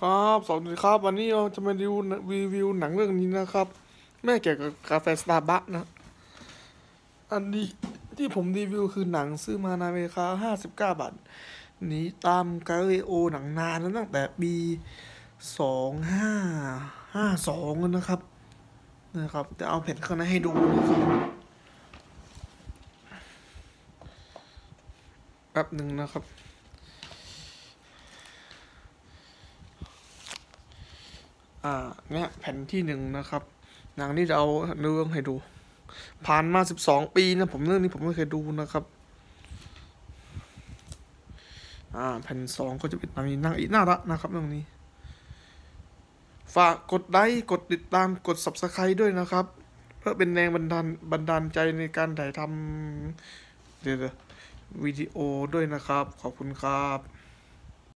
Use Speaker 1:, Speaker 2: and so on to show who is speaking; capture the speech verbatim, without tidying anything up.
Speaker 1: ครับสวัสดีครับวันนี้เราจะมาดูรีวิวหนังเรื่องนี้นะครับไม่เกี่ยวกับกาแฟสตาร์บัคนะอันนี้ที่ผมรีวิวคือหนังซื้อมาในราคาห้าสิบเก้าบาทหนีตามกาลิโอหนังนานแล้วตั้งแต่ปีสองห้าห้าสองนะครับนะครับจะเอาแผ่นข้างในให้ดูนะครับแป๊บหนึ่งนะครับอ่าเนี่ยแผ่นที่หนึ่งนะครับหนังที่จะเอาเรื่องให้ดู ผ่านมาสิบสองปีนะผมเรื่องนี้ผมไม่เคยดูนะครับอ่าแผ่นสองก็จะเป็นตามนี้นั่งอีกน่ารักนะครับเรื่องนี้ฝากกดไลค์กดติดตามกด ซับสไครบ์ ด้วยนะครับเพื่อเป็นแรงบันดาลบันดาลใจในการถ่ายทำเดี๋ยววิดีโอด้วยนะครับขอบคุณครับ